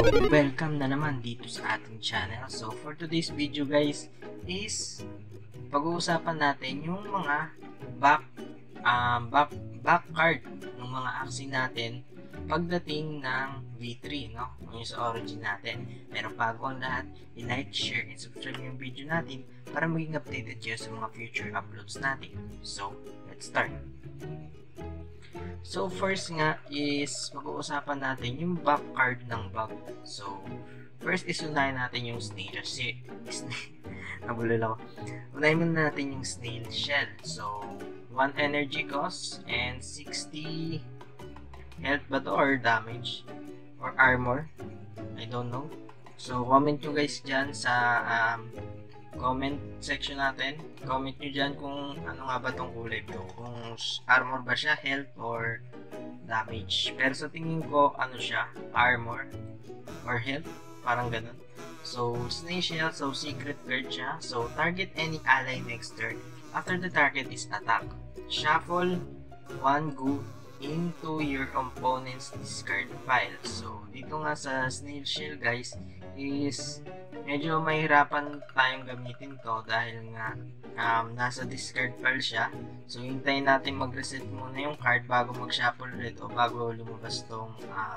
Welcome na naman dito sa ating channel. So for today's video guys is pag-uusapan natin yung mga back card ng mga aksi natin pagdating ng V3, no? Yung sa origin natin. Pero bago ang lahat, i-like, share, and subscribe yung video natin para maging updated kayo sa mga future uploads natin. So let's start. So first nga is pag-uusapan natin yung back card ng bug. So first is unahin natin yung snail shell. Nabulol ako. Unahin muna natin yung snail shell. So 1 energy cost and 60 health ba to or damage or armor, I don't know. So comment nyo guys dyan sa comment section natin. Comment nyo dyan kung ano nga ba tong kulay blue, kung armor ba siya, health or damage. Pero sa tingin ko ano siya, armor or health, parang ganun. So snail shell, so secret card siya. So target any ally next turn. After the target is attack, shuffle 1 goo into your opponent's discard pile. So dito nga sa snail shell guys is medyo mahirapan tayong gamitin to dahil nga nasa discard pile siya. So hintayin natin mag-reset muna yung card bago mag-shuffle ulit o bago lumabas tong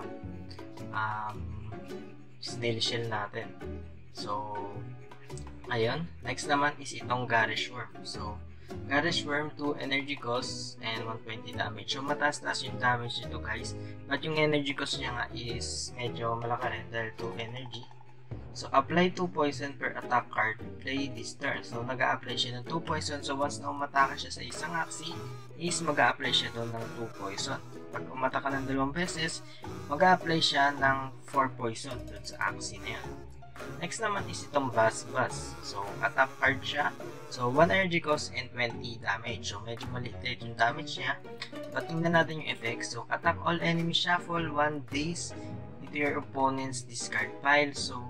snail shell natin. So ayun, next naman is itong Garish Worm. So Garish Worm, 2 energy cost and 120 damage. So mataas-taas yung damage nito guys. But yung energy cost niya nga is medyo malaki rin dahil 2 energy. So apply 2 poison per attack card. Play this turn. So nag-a-apply siya ng 2 poison. So once na umatake siya sa isang aksi is mag-a-apply siya doon ng 2 poison. Pag umatake ng 2 beses, mag-a-apply siya ng 4 poison doon sa aksi na yan. Next naman is itong Buzz Buzz. So attack card siya. So 1 energy cost and 20 damage. So medyo maliit yung damage niya. But tingnan natin yung effects. So attack all enemy, shuffle 1 days into your opponent's discard pile. So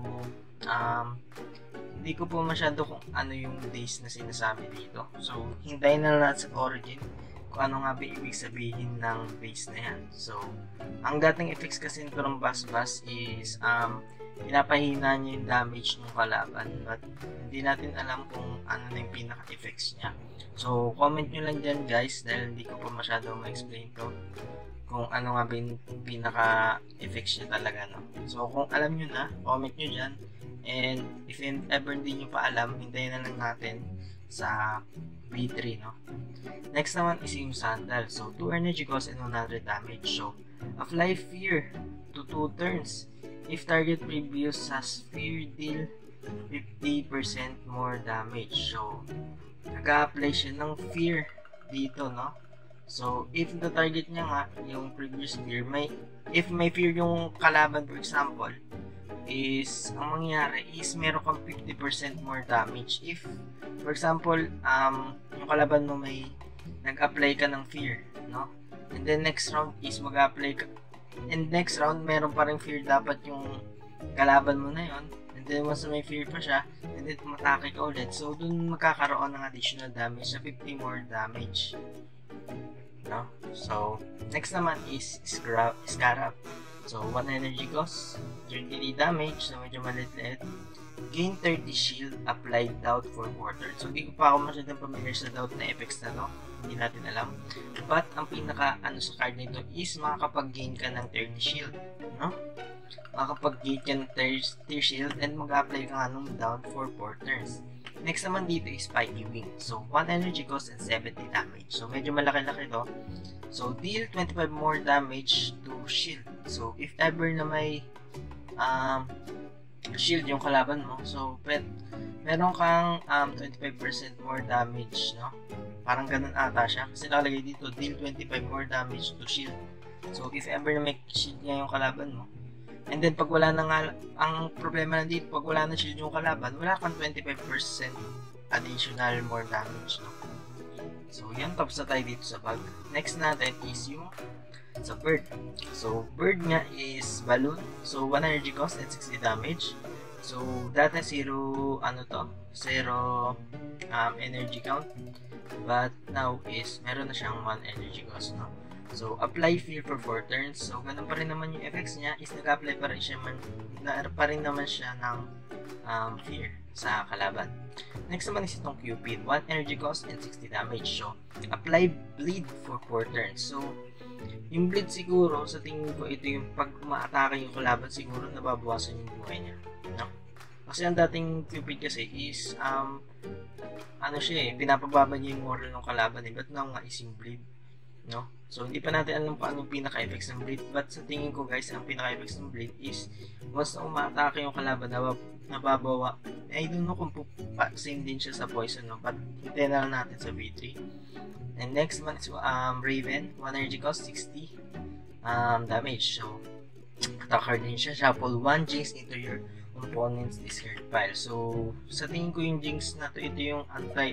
hindi ko po masyado kung ano yung days na sinasabi dito. So hintayin na lang sa origin kung ano nga ba ibig sabihin ng base na yan. So ang dating effects kasi nito ng Buzz Buzz is pinapahina niya yung damage ng kalaban, but hindi natin alam kung ano na yung pinaka-effects niya. So comment nyo lang dyan guys dahil hindi ko pa masyado ma-explain to kung ano nga ba yung pinaka-effects niya talaga, no? So kung alam nyo na, comment nyo dyan, and if ever hindi nyo pa alam, hintayin na lang natin sa V3, no? Next naman is yung Sandal. So 2 energy cost and 100 damage. So apply fear to 2 turns. If target previous has fear, deal 50% more damage. So nag-a-apply siya ng fear dito, no? So if the target niya nga yung previous fear, if may fear yung kalaban, for example, is ang mangyayari is meron kang 50% more damage. If for example yung kalaban mo may nag-apply ka ng fear, no? And then next round is mag-apply ka, and next round meron pa rin fear dapat yung kalaban mo na yon, and then once may fear pa siya, and then matake ka ulit, so dun magkakaroon ng additional damage na 50 more damage, no? So next naman is Scarab. So 1 energy cost, 30 damage, so medyo malit-lit. Gain 30 shield, applied doubt for quarter. So hindi ko pa ako masyadong familiar sa doubt na effects na to, hindi natin alam. But ang pinaka sa card nito is makakapag-gain ka ng 30 shield, no? Makakapag-gain ka ng 30 shield and mag-apply ka nga ng doubt for 4 turns. Next naman dito is Spiky Wing. So 1 energy cost and 70 damage. So medyo malaki-laki to. So deal 25 more damage to shield. So if ever na may shield yung kalaban mo, so meron kang 25% more damage, no? Parang ganun ata siya kasi nakalagay dito deal 25 more damage to shield. So if ever na may shield nga yung kalaban mo, and then pag wala na nga, ang problema na dito, pag wala na shield yung kalaban, wala kang 25% additional more damage, no? So yan, tapos na tayo dito sa bug. Next natin is yung sa bird. So bird nga is balloon. So 1 energy cost and 60 damage. So dati 0 energy count, but now is meron na siyang 1 energy cost, no? So apply fear for 4 turns. So ganun pa rin naman yung effects niya, is nag-apply pa rin siya pa rin naman siya ng fear sa kalaban. Next naman is itong Cupid, 1 energy cost and 60 damage. So, apply bleed for 4 turns. So, yung bleed siguro, sa tingin ko, ito yung pag umaatake yung kalaban, siguro nababawasan yung buhay niya. No? Kasi ang dating Cupid kasi is, ano siya pinapababa niya yung moral ng kalaban Ba't na nga is yung bleed? No? So, hindi pa natin alam paano yung pinaka-effects ng bleed. But sa tingin ko guys, ang pinaka-effects ng bleed is, once na umaatake yung kalaban, nababawa. I don't know kung same din siya sa poison, no? But hintayin na lang natin sa V3. And next one is Raven, 1 energy cost, 60 damage. So, attack card din siya. Shuffle 1 Jinx into your opponent's discard pile. So, sa tingin ko yung Jinx na to, ito yung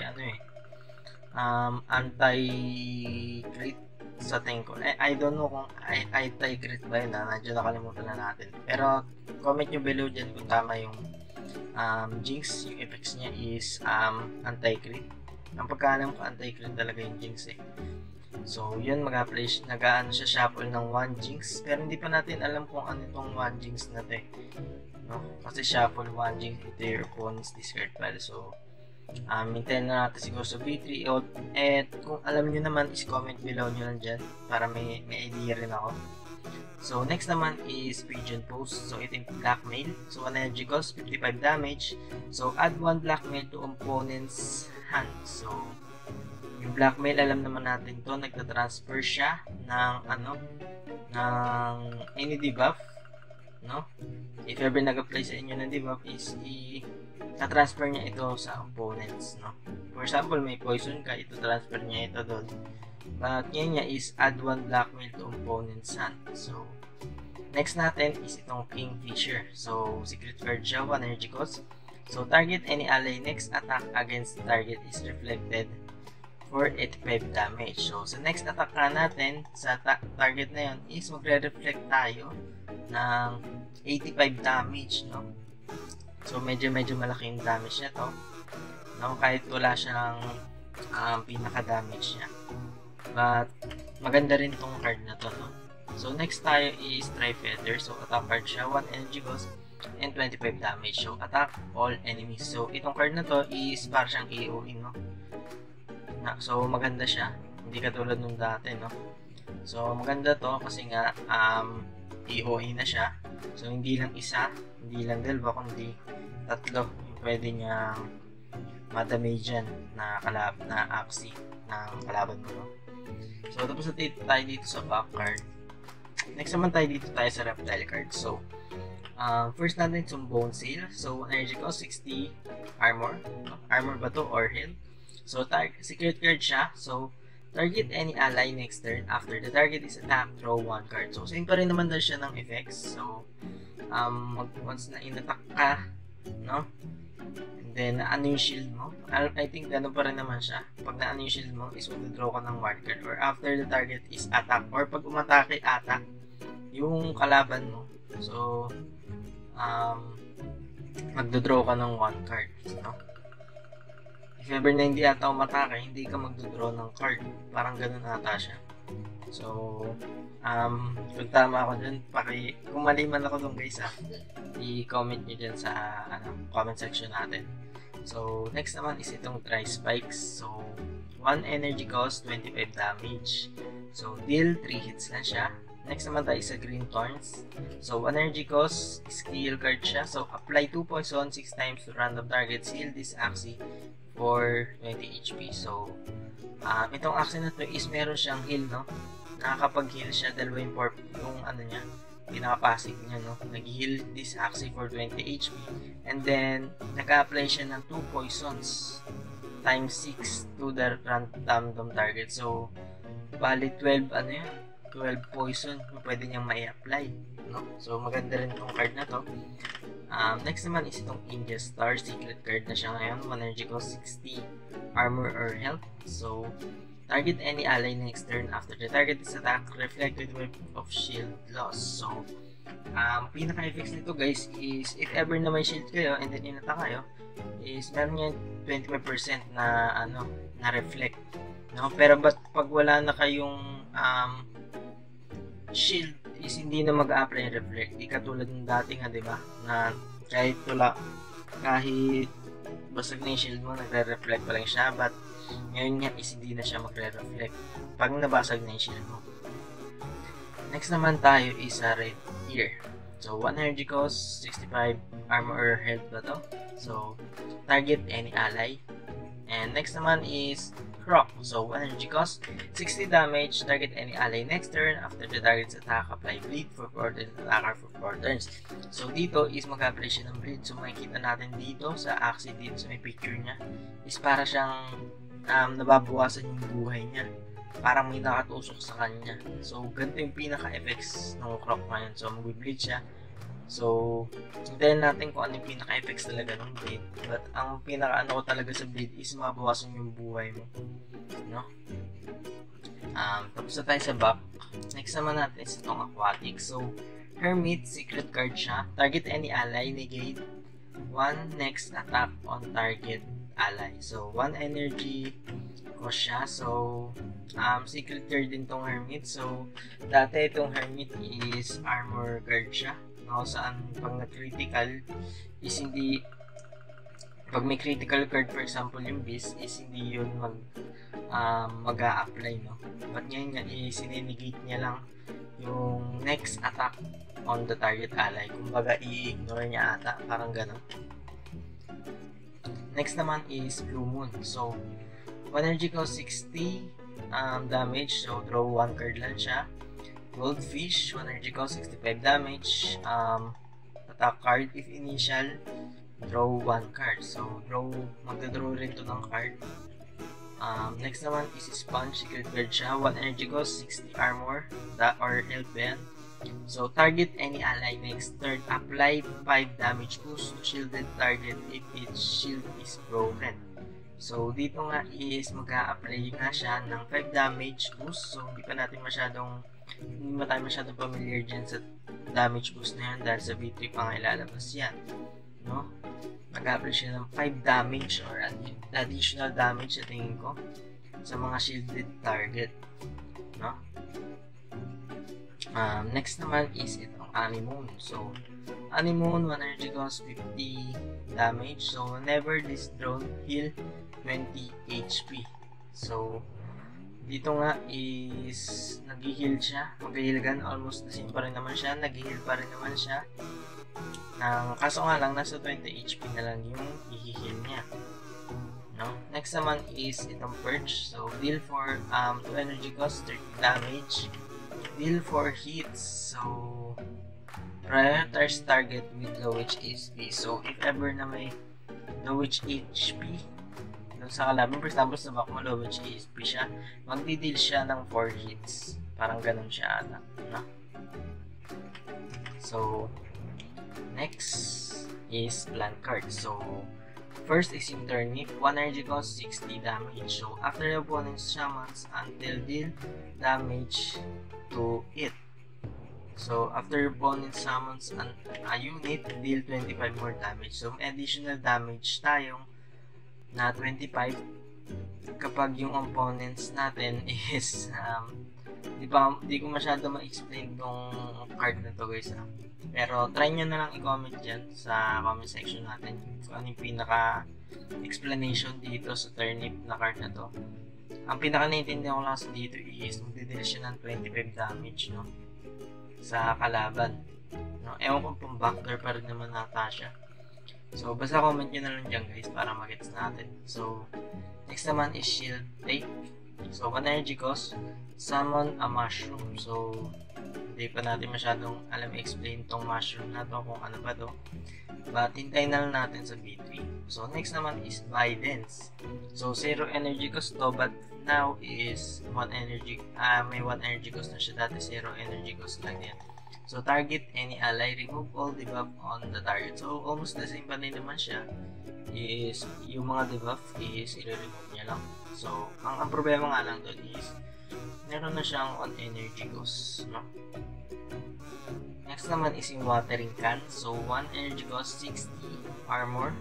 anti-crit sa tingin ko. I don't know kung anti-crit ba yun, nandiyan nakalimutan na natin. Pero, comment nyo below dyan kung tama yung Jinx, yung effects niya is anti-crit. Ang pagkaalam ko, anti-crit talaga yung Jinx So, yun, nag-aano siya, shuffle ng 1 Jinx. Pero hindi pa natin alam kung ano itong 1 Jinx na to no? Kasi shuffle 1 Jinx into your opponent's discard pile. So, hintayin na natin siguro sa V3. At kung alam nyo naman, is comment below nyo lang dyan para may idea rin ako. So, next naman is Pigeon Pose. So, ito yung Blackmail. So, 1 energy cost, 55 damage. So, add 1 Blackmail to opponent's hand. So, yung Blackmail, alam naman natin to, nagtatransfer siya ng ng any debuff, no? If ever nag-apply sa inyo ng debuff is na-transfer niya ito sa opponents, no? For example, may poison ka, ito transfer niya ito doon. But yun niya is add 1 Blackmail to opponent's hand. So, next natin is itong Kingfisher. So, secret card siya, 1 energy cost. So, target any ally next attack against the target is reflected for 85 damage. So, sa next attack natin, sa target na yun, is magre-reflect tayo ng 85 damage, no? So, medyo malaki yung damage niya to, no? Kahit wala siyang pinaka-damage niya. But, maganda rin tong card na to, no? So, next tayo is Tri-Feather. So, attack card siya, 1 energy cost and 25 damage. So, attack all enemies. So, itong card na to is para siyang AOE, no? So, maganda siya. Hindi katulad nung dati, no? So, maganda to kasi nga, AOE na siya. So, hindi lang isa, hindi lang dalawa, kundi tatlo yung pwede niyang madamagean na Axie ng kalaban mo, no? So, tapos na tayo dito sa back card. Next naman tayo sa reptile card. So, first natin yung Bone Seal. So, energy cost 60 armor. Armor ba to or health? So, secret card siya. So, target any ally next turn. After the target is attacked, draw 1 card. So, same pa rin naman daw siya ng effects. So, once na in-attack ka, no? And then, ano yung shield mo? I think gano'n pa rin naman siya. Pag naano yung shield mo, is mag-draw ka ng 1 card. Or after the target is attack. Or pag umatake, attack yung kalaban mo. So, magdodraw ka ng 1 card, no? If ever na hindi ata umatake, hindi ka magdodraw ng card. Parang ganun ata siya. So, kung tama ako dyan, kung mali man ako dun guys, i-comment nyo dyan sa comment section natin. So, next naman is itong Tri Spikes. So, 1 energy cost, 25 damage. So, deal 3 hits na siya. Next naman tayo sa Green Thorns. So, 1 energy cost, skill card siya. So, apply 2 poison 6 times to random targets. Heal this Axie for 20 HP. So, itong Axie na to is meron siyang heal, no? Nakakapag-heal siya, dalawa yung niya, pinaka-passive niya, no? Nag-heal this Axie for 20 HP. And then, nag-apply siya ng 2 poisons times 6 to the random target. So, bali 12, 12 poison yung pwede niyang mai-apply, no? So, maganda rin itong card na to. Next naman is itong India Star. Secret card na siya ngayon. 1 energy cost, 60 armor or health. So, target any ally next turn after the target is attacked, reflect with wave of shield loss. So, pinaka-effects nito guys is if ever na may shield kayo and then in-attack kayo, is meron yan 25% na na reflect, no? Pero pag wala na kayong shield is hindi na mag-apply reflect. Di katulad ng dati nga, di ba? Na kahit basag na yung shield mo, nagre-reflect pa lang siya. But ngayon nga is hindi na siya magre-reflect pag nabasag na yung shield mo. Next naman tayo is sa red ear. So 1 energy cost, 65 armor or health ba to? So target any ally. And next naman is Croc. So 1 energy cost, 60 damage, target any ally next turn. After the target's attack, apply bleed for 4 turns, attacker for 4 turns. So dito is mag-apply siya ng bleed. So makikita natin dito sa axis dito sa may picture niya is para siyang nababawasan yung buhay niya. Parang may nakatusok sa kanya. So ganito yung pinaka-effects ng Croc ngayon. So mag-bleed siya. So, hintayin natin kung ano yung pinaka-effects talaga ng blade. But, ang pinaka-ano ko talaga sa blade is mabawasan yung buhay mo. No? Tapos na tayo sa back. Next naman natin is itong aquatic. So, Hermit, secret card siya. Target any ally, negate 1 next attack on target ally. So, 1 energy cost siya. So, secret card din tong Hermit. So, dati itong Hermit is armor card siya. No, saan pag na-critical is hindi, pag may critical card for example yung Beast is hindi yun mag-a-apply, no? But ngayon nga sinenegate niya lang yung next attack on the target ally. Kumbaga i-ignore niya ata, parang gano'n. Next naman is Blue Moon. So 1 energy cost 60 damage, so draw 1 card lang siya. Goldfish, 1 energy cost, 65 damage. Attack card, if initial, draw 1 card. So, magda-draw rin to ng card. Next naman is Sponge, secret card siya. 1 energy cost, 60 armor, or health band. So, target any ally next turn. Apply 5 damage boost to shielded target if its shield is broken. So, dito nga is mag-a-apply nga siya ng 5 damage boost. So, hindi pa tayo masyadong familiar dyan sa damage boost na yan dahil sa V3 pa nga ilalabas yan, no? Mag-apply siya ng 5 damage or additional damage sa tingin ko sa mga shielded target, no? Next naman is itong Anemone. So, Anemone, 1 energy cost, 50 damage. So, whenever this drone, heal 20 HP. So, dito nga is nag-heal siya, mag-heal almost the same pa rin naman siya, nag-heal pa rin naman siya. Kaso nga lang, nasa 20 HP na lang yung i-heal niya. No? Next naman is itong Perch. So, deal for 2 energy cost, 30 damage. Deal for hits. So, prioritize target with low HP. So, if ever na may low HP, sa kalaban, for example, sa back mo, low HP siya, magdi-deal siya ng 4 hits. Parang ganun siya ata, no? So, next is plant card. So, first is yung Turnip, 1 energy cost, 60 damage. So, after the opponent's shamans, until deal damage to it. So, after your opponent summons a unit, deal 25 more damage. So, may additional damage tayong na 25 kapag yung opponents natin is di ko masyado ma-explain tong card na to, guys, pero try nyo na lang i-comment dyan sa comment section natin kung ano yung pinaka explanation dito sa Turnip na card na to. Ang pinaka naiintindihan ko lang sa dito is magdidil siya ng 25 damage, no, sa kalaban, no? Ewan kung pang backdoor pa rin naman nata siya. So, basta comment nyo na lang dyan, guys, para magets natin. So, next naman is Shield Tape. So, 1 energy cost, summon a mushroom. So, hindi pa natin masyadong alam i-explain tong mushroom na to, kung ano ba to. But, hintayin na lang natin sa V3. So, next naman is Bidence. So, 0 energy cost to, but now is 1 energy, may 1 energy cost na siya. Dati 0 energy cost lang yan. So, target any ally, remove all debuff on the target. So, almost the same pa din naman siya. Is, yung mga debuff is i-remove niya lang. So, ang problema nga lang doon is, meron na siyang on energy cost, no? Next naman is yung Watering Can. So, 1 energy cost, 60 armor.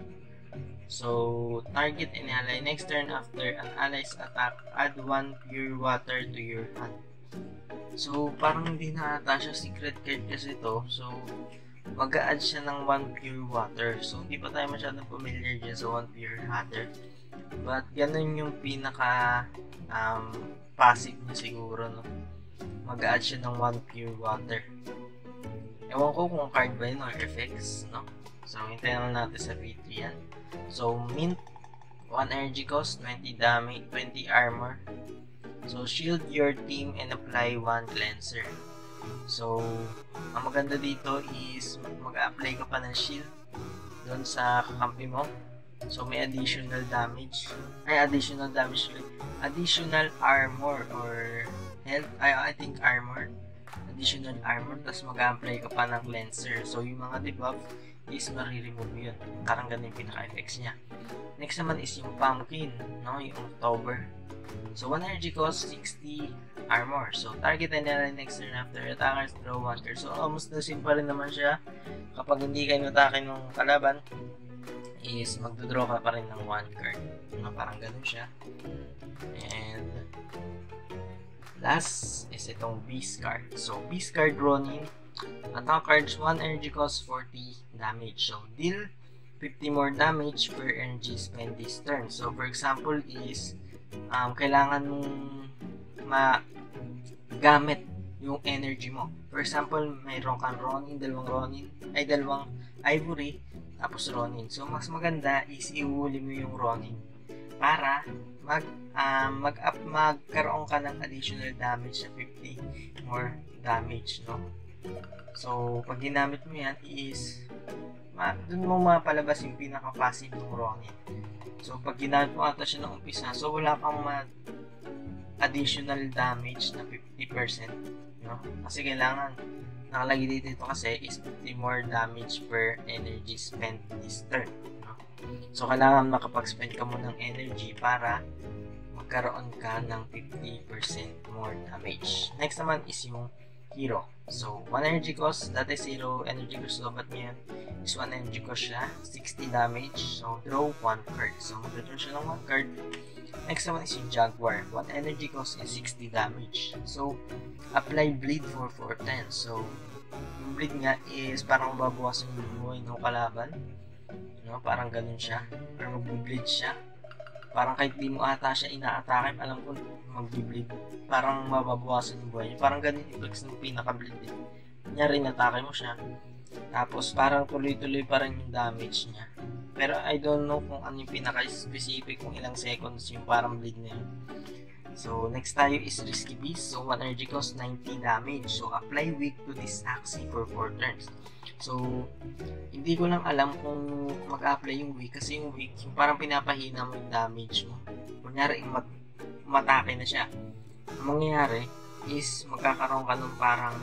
So, target any ally. Next turn after an ally's attack, add 1 pure water to your hand. So, parang hindi na ata siya secret card kasi to. So, mag-a-add siya ng 1 pure water. So, hindi pa tayo masyadong familiar dyan sa 1 pure water. But, ganun yung pinaka passive niya siguro, no? Mag-a-add siya ng 1 pure water. Ewan ko kung card ba yun or effects, no? So, hintayin lang natin sa V3 yan. So, mint, 1 energy cost, 20 damage, 20 armor. So, shield your team and apply 1 cleanser. So, ang maganda dito is mag-apply ka pa ng shield doon sa kakampi mo. So, may additional damage. Additional armor or health. I think armor. Additional armor. Tapos mag-apply ka pa ng cleanser. So, yung mga debuff is mariremove yun. Parang ganun yung pinaka-effects niya. Next naman is yung pumpkin, no? Yung October. So, 1 energy cost, 60 armor. So, target and ally next turn after attackers draw 1 card. So, almost the same pa rin naman siya. Kapag hindi kayo natake ng kalaban, is magdodraw ka pa rin ng 1 card. No? Parang ganun siya. And last is itong Beast card. So, Beast card Ronin. Attack cards, 1 energy cost, 40 damage. So, deal 50 more damage per energy spent this turn. So, for example is kailangan mong magamit yung energy mo. For example, mayroon kang Ronin, dalawang Ivory, tapos Ronin. So, mas maganda is ihuli mo yung Ronin para magkaroon ka ng additional damage sa 50 more damage, no? So, pag ginamit mo yan is doon mo mapalabas yung pinaka-passive ng Ronin. So, pag ginamit mo ata siya ng umpisa, so wala kang additional damage na 50%, no? Kasi kailangan, nakalagay dito kasi is 50 more damage per energy spent this turn, no? So, kailangan makapag-spend ka mo ng energy para magkaroon ka ng 50% more damage. Next naman is yung hero. So, 1 energy cost, dati 0 energy cost, so ba't ngayon is 1 energy cost siya, 60 damage, so draw 1 card. So, mag-draw siya ng 1 card. Next naman is yung Jaguar, 1 energy cost is 60 damage. So, apply bleed for 4 turns. So, yung bleed nga is parang babawasan yung buhay ng kalaban, no? Parang ganun siya, or mag-bleed siya. Parang kahit di mo ata siya ina-atake, alam ko mag-bleed. Parang mababawasan yung buhay niya. Parang ganun yung effects ng pinaka-bleed din. Kunyari, inatake mo siya. Tapos parang tuloy-tuloy pa rin yung damage niya. Pero I don't know kung ano yung pinaka-specific, kung ilang seconds yung parang bleed na yun. So, next tayo is Risky Beast. So, 1 energy cost, 90 damage. So, apply weak to this Axie for 4 turns. So, hindi ko lang alam kung mag-apply yung weak. Kasi yung weak, yung parang pinapahina mo yung damage mo. Kunyari, matake na siya. Ang mangyayari is magkakaroon ka ng parang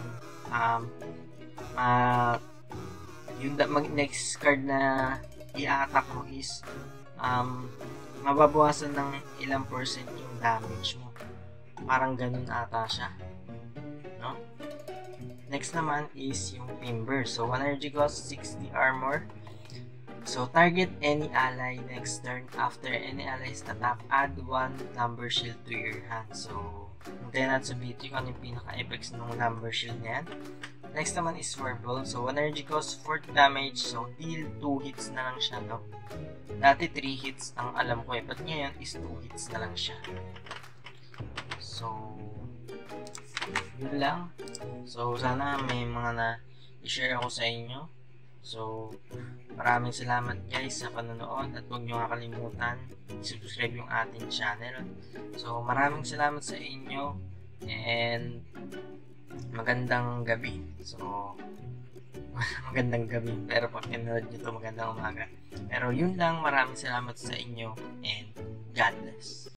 yung next card na i-attack mo is mababawasan ng ilang percent yung damage mo. Parang ganun ata siya, no? Next naman is yung Timber. So, 1 energy cost, 60 armor. So, target any ally next turn. After any allies attack, add 1 number shield to your hand. So, hintayin natin sa video kung ano yung pinaka-effects ng number shield na yan. Next naman is Verbal. So, 1 energy cost, 40 damage. So, deal 2 hits na lang siya, no? Dati 3 hits ang alam ko but ngayon is 2 hits na lang siya. So, yun lang. So, sana may mga na-share ako sa inyo. So, maraming salamat guys sa panonood at huwag nyo kakalimutan subscribe yung ating channel. So, maraming salamat sa inyo and magandang gabi. So, magandang gabi. Pero pag pinanood nyo ito, magandang umaga. Pero yun lang, maraming salamat sa inyo and God bless.